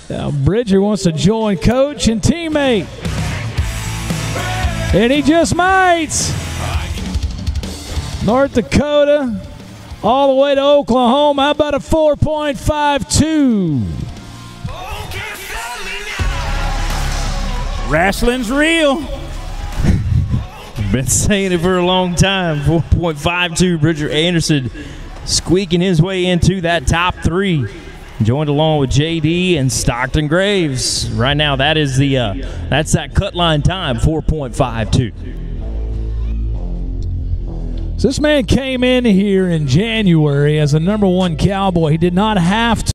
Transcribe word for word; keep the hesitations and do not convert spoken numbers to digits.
Now Bridger wants to join coach and teammate. And he just might. North Dakota all the way to Oklahoma. How about a four point five two? Wrestling's real. Been saying it for a long time. four point five two. Bridger Anderson squeaking his way into that top three. Joined along with J D and Stockton Graves. Right now, that is the uh, that's that cut line time, four point five two. So this man came in here in January as a number one cowboy. He did not have to.